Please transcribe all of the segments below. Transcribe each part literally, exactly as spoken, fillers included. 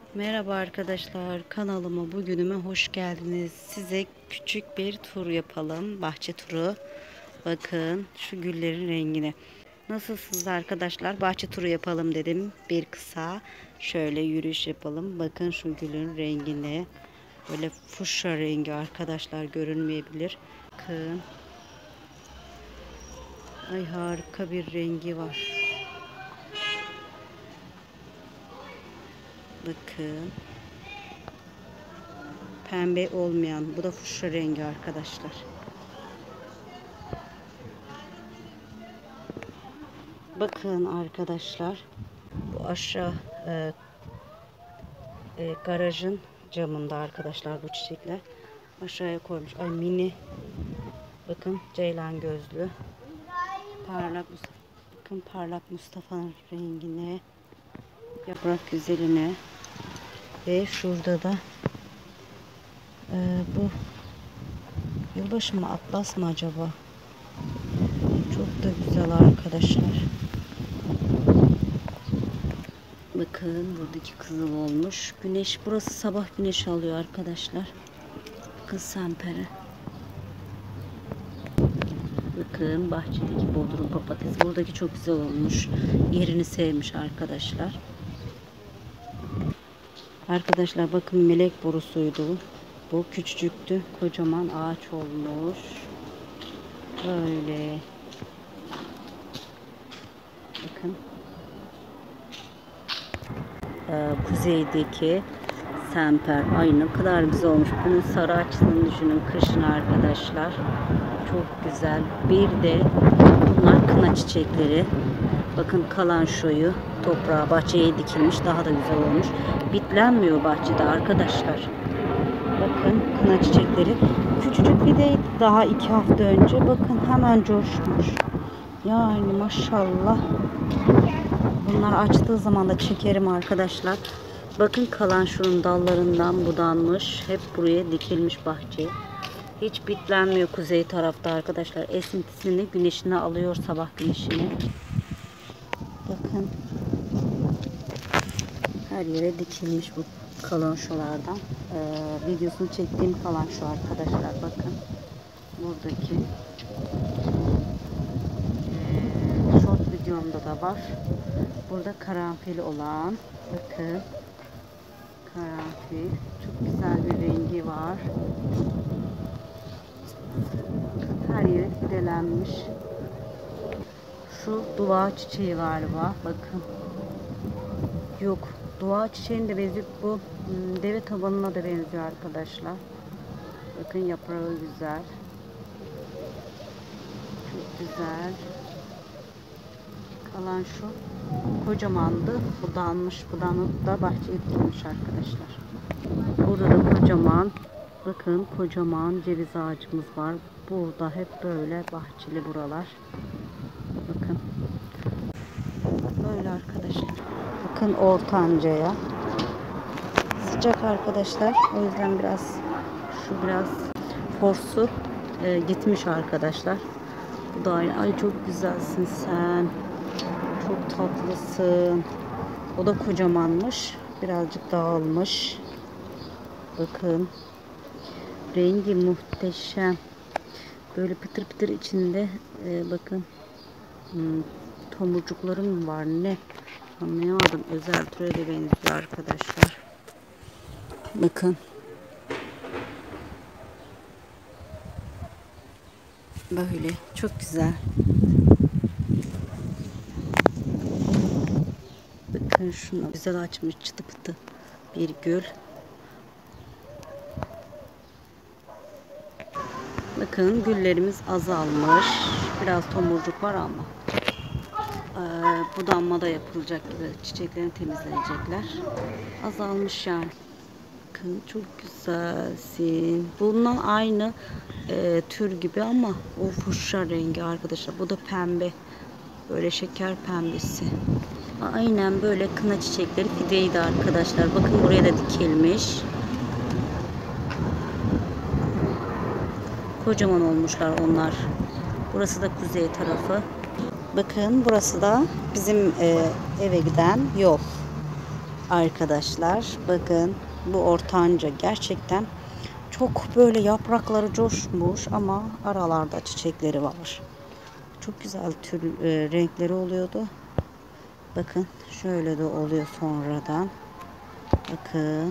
Merhaba arkadaşlar, kanalıma bugünüme hoş geldiniz. Size küçük bir tur yapalım, bahçe turu. Bakın şu güllerin rengine. Nasılsınız arkadaşlar? Bahçe turu yapalım dedim. Bir kısa şöyle yürüyüş yapalım. Bakın şu gülün rengine. Böyle fuşya rengi arkadaşlar, görünmeyebilir. Bakın. Ay, harika bir rengi var. Bakın. Pembe olmayan, bu da fuşya rengi arkadaşlar. Bakın arkadaşlar, bu aşağı e, e, garajın camında arkadaşlar bu çiçekler. Aşağıya koymuş. Ay, mini. Bakın, ceylan gözlü. Parlak, bakın parlak Mustafa'nın rengine, yaprak güzeline. Ve şurada da e, bu yılbaşı mı, atlas mı acaba? Çok da güzel arkadaşlar. Bakın buradaki kızıl olmuş. Güneş, burası sabah güneş alıyor arkadaşlar. Bakın sempere. Bakın bahçedeki bodrum papatya. Buradaki çok güzel olmuş. Yerini sevmiş arkadaşlar. Arkadaşlar bakın, melek borusuydu. Bu küçücüktü. Kocaman ağaç olmuş. Böyle. Bakın. Ee, kuzeydeki semper. Ay, ne kadar güzel olmuş. Bunun sarı açısını düşünün. Kışın arkadaşlar. Çok güzel. Bir de bunlar kına çiçekleri. Bakın kalançoyu toprağa, bahçeye dikilmiş. Daha da güzel olmuş. Bitlenmiyor bahçede arkadaşlar. Bakın kına çiçekleri. Küçücük bir de daha iki hafta önce. Bakın hemen coşmuş. Yani maşallah. Bunlar açtığı zaman da çekerim arkadaşlar. Bakın kalançonun dallarından budanmış. Hep buraya dikilmiş bahçeye. Hiç bitlenmiyor kuzey tarafta arkadaşlar. Esintisini, güneşini alıyor, sabah güneşini. Bakın. Her yere dikilmiş bu kalançolardan. Ee, videosunu çektiğim kalanço arkadaşlar. Bakın. Buradaki ee, short videomda da var. Burada karanfil olan. Bakın. Karanfil. Çok güzel bir rengi var. Her yeri fidelenmiş. Şu dua çiçeği galiba. Bakın. Yok. Dua çiçeğine de benziyor. Bu deve tabanına da benziyor arkadaşlar. Bakın yaprağı güzel. Çok güzel. Kalan şu kocamandı. Budanmış. Budanıp da bahçeye dikilmiş arkadaşlar. Burada da kocaman, bakın kocaman ceviz ağacımız var. Burada hep böyle bahçeli buralar. Bakın. Böyle arkadaşlar. Bakın ortancaya. Sıcak arkadaşlar. O yüzden biraz şu biraz forsu e, gitmiş arkadaşlar. Bu da aynı. Ay, çok güzelsin sen. Çok tatlısın. O da kocamanmış. Birazcık dağılmış. Bakın. Rengi muhteşem. Böyle pıtır pıtır içinde e, bakın hmm, tomurcukları mı var ne? Anlayamadım. Özel türe de benziyor arkadaşlar. Bakın. Böyle. Çok güzel. Bakın şunu. Güzel açmış çıtı pıtı bir gül. Bakın güllerimiz azalmış. Biraz tomurcuk var ama e, budanma da yapılacak gibi. Çiçeklerini temizleyecekler. Azalmış yani. Bakın çok güzelsin. Bundan aynı e, tür gibi ama o fuşya rengi arkadaşlar. Bu da pembe. Böyle şeker pembesi. Aynen böyle kına çiçekleri fideydi arkadaşlar. Bakın buraya da dikilmiş. Kocaman olmuşlar onlar. Burası da kuzey tarafı. Bakın burası da bizim e, eve giden yol. Arkadaşlar bakın, bu ortanca gerçekten çok böyle yaprakları coşmuş ama aralarda çiçekleri var. Çok güzel tür e, renkleri oluyordu. Bakın şöyle de oluyor sonradan. Bakın.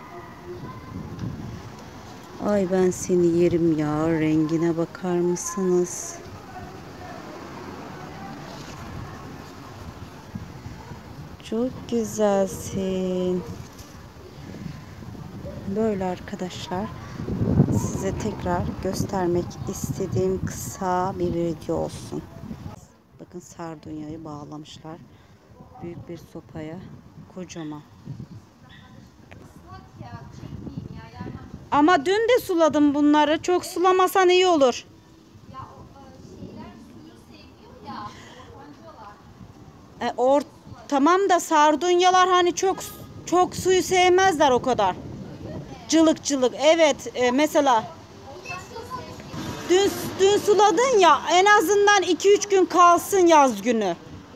Ay ben seni yerim ya. Rengine bakar mısınız? Çok güzelsin. Böyle arkadaşlar. Size tekrar göstermek istediğim kısa bir video olsun. Bakın sardunyayı bağlamışlar. Büyük bir sopaya. Kocaman. Ama dün de suladım bunları. Çok sulamasan iyi olur. E, or tamam da sardunyalar hani çok çok suyu sevmezler o kadar. Cılık cılık. Evet, e, mesela dün dün suladın ya, en azından iki üç gün kalsın yaz günü.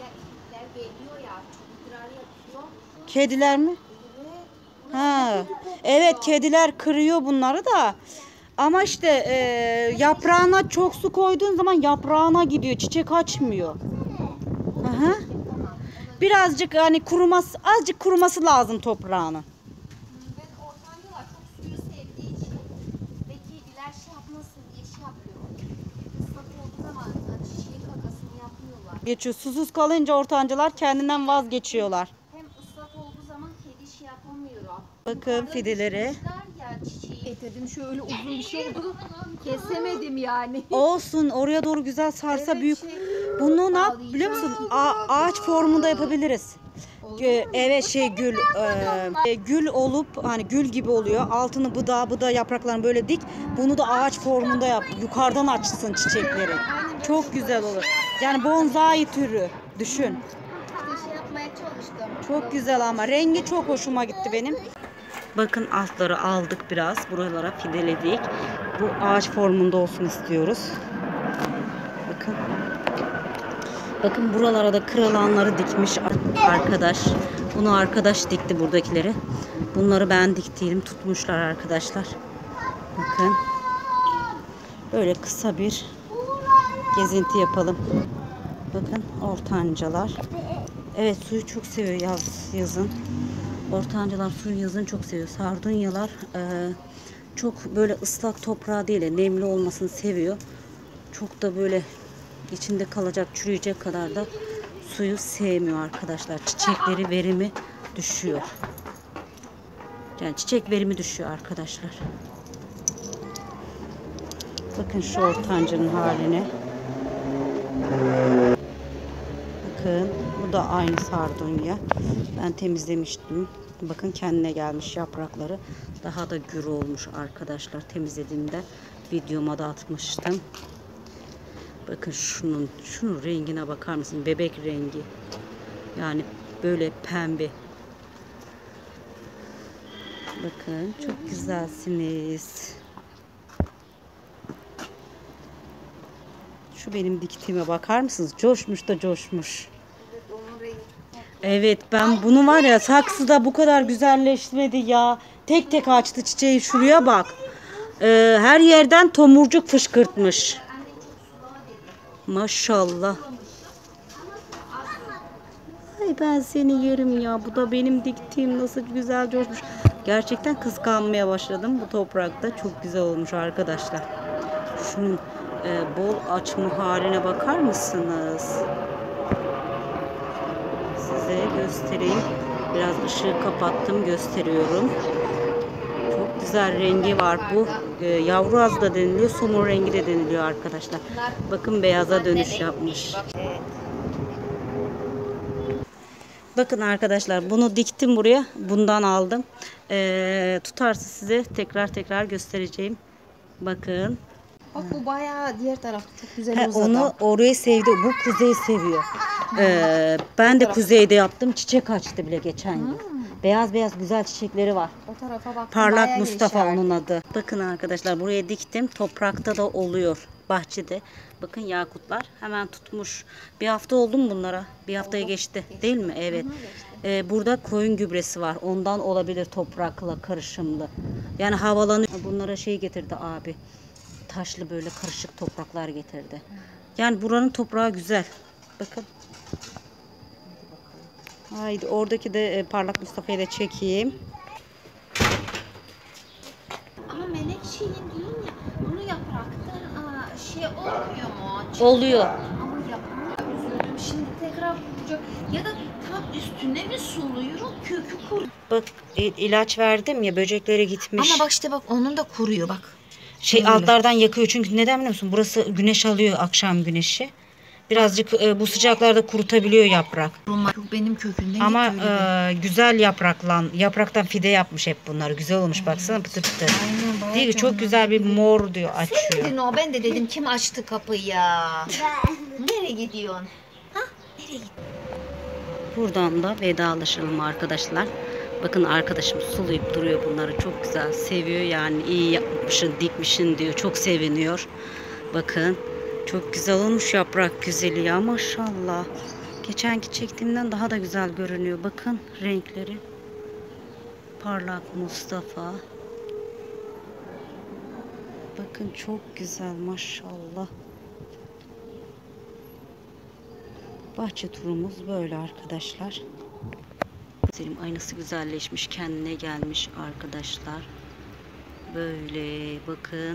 Kediler mi? Ha. Evet, kediler kırıyor bunları da. Ama işte e, yaprağına çok su koyduğun zaman yaprağına gidiyor. Çiçek açmıyor. Aha. Birazcık hani kuruması, azıcık kuruması lazım toprağını. Ben ortancalar çok suyu sevdiği için ve kediler şey yapmasın diye şey yapıyor. Islak olduğu zaman çiçeğin kakasını yapmıyorlar. Geçiyor. Susuz kalınca ortancalar kendinden vazgeçiyorlar. Hem ıslak olduğu zaman kedi şey yapamıyor. Bakın fideleri. Ya çiçeği getirdim, şöyle uzun bir şey oldu. Kesemedim yani. Olsun, oraya doğru güzel sarsa Evet, büyük. şey, Bunu ne yap biliyor musun? A- ağaç formunda yapabiliriz. Gö- evet şey gül e, gül olup hani gül gibi oluyor. Altını bıda bıda yapraklarını böyle dik. Bunu da ağaç formunda yap. Yukarıdan açsın çiçekleri. Çok güzel olur. Yani bonsai türü düşün. İşte şey yapmaya çalıştım. Çok güzel ama rengi çok hoşuma gitti benim. Bakın altları aldık biraz. Buralara fideledik. Bu ağaç formunda olsun istiyoruz. Bakın. Bakın buralara da kırılanları dikmiş arkadaş. Bunu arkadaş dikti buradakileri. Bunları ben diktiydim. Tutmuşlar arkadaşlar. Bakın. Böyle kısa bir gezinti yapalım. Bakın ortancalar. Evet, suyu çok seviyor yaz, yazın. Ortancalar suyu yazın çok seviyor. Sardunyalar e, çok böyle ıslak toprağı değil de nemli olmasını seviyor. Çok da böyle içinde kalacak, çürüyecek kadar da suyu sevmiyor arkadaşlar. Çiçekleri verimi düşüyor. Yani çiçek verimi düşüyor arkadaşlar. Bakın şu ortancanın haline. Bakın bu da aynı sardunya. Ben temizlemiştim. Bakın kendine gelmiş yaprakları. Daha da gür olmuş arkadaşlar. Temizlediğimde videoma da atmıştım. Bakın şunun şunun rengine bakar mısın? Bebek rengi. Yani böyle pembe. Bakın çok güzelsiniz. Şu benim diktiğime bakar mısınız? Coşmuş da coşmuş. Evet, ben bunu var ya saksıda bu kadar güzelleşmedi ya. Tek tek açtı çiçeği, şuraya bak. Ee, her yerden tomurcuk fışkırtmış. Maşallah. Ay ben seni yerim ya. Bu da benim diktiğim, nasıl güzel coşmuş. Gerçekten kıskanmaya başladım. Bu toprakta çok güzel olmuş arkadaşlar. Şunun e, bol açma haline bakar mısınız? Size göstereyim. Biraz ışığı kapattım, gösteriyorum. Çok güzel rengi var. Bu e, yavru az da deniliyor, somur rengi de deniliyor arkadaşlar. Bakın beyaza dönüş yapmış. Bakın arkadaşlar, bunu diktim buraya. Bundan aldım. E, tutarsa size tekrar tekrar göstereceğim. Bakın. Bak bu bayağı diğer tarafta çok güzel He, uzadı. onu orayı sevdi. Bu kuzeyi seviyor. Ee, ben de kuzeyde yaptım. Çiçek açtı bile geçen gün. Beyaz beyaz güzel çiçekleri var. O tarafa bak. Parlak Mustafa onun adı. Bakın arkadaşlar, buraya diktim. Toprakta da oluyor. Bahçede. Bakın yakutlar hemen tutmuş. Bir hafta oldu mu bunlara? Bir haftayı geçti. Değil mi? Evet. Ee, burada koyun gübresi var. Ondan olabilir, toprakla karışımlı. Yani havalanıyor. Bunlara şey getirdi abi. Taşlı böyle karışık topraklar getirdi. Yani buranın toprağı güzel. Bakın. Haydi oradaki de e, parlak Mustafa'yı da çekeyim. Ama menekşenin değil ya. Bunu yapraktan aa, şey olmuyor mu? Oluyor. Ama yapamıyor. Üzüldüm. Şimdi tekrar kuracak. Ya da tam üstüne mi suluyorum? Kökü kur. Bak il- ilaç verdim ya, böceklere gitmiş. Ama bak işte bak onun da kuruyor bak. Şey Öyle. altlardan yakıyor çünkü neden biliyor musun? Burası güneş alıyor, akşam güneşi. Birazcık e, bu sıcaklarda kurutabiliyor yaprak. Benim kökünden Ama git öyle e, güzel yapraklan, yapraktan fide yapmış hep bunlar. Güzel olmuş baksana, pıtı pıtı. Aynen, bayağı Değil mi? Çok canım. güzel bir mor diyor, açıyor. Dedin o, ben de dedim kim açtı kapıyı? Nereye gidiyorsun? Ha? Nereye gidiyorsun? Buradan da vedalaşalım arkadaşlar. Bakın arkadaşım sulayıp duruyor bunları. Çok güzel seviyor yani, iyi yapmışsın, dikmişsin diyor. Çok seviniyor. Bakın çok güzel olmuş yaprak güzeli ya, maşallah. Geçenki çektiğimden daha da güzel görünüyor. Bakın renkleri. Parlak Mustafa. Bakın çok güzel maşallah. Bahçe turumuz böyle arkadaşlar. Selim aynası güzelleşmiş, kendine gelmiş arkadaşlar. Böyle bakın.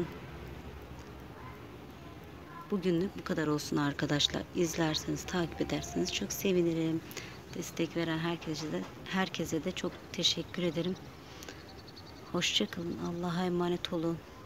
Bugünlük bu kadar olsun arkadaşlar. İzlerseniz, takip ederseniz çok sevinirim. Destek veren herkese de herkese de çok teşekkür ederim. Hoşça kalın. Allah'a emanet olun.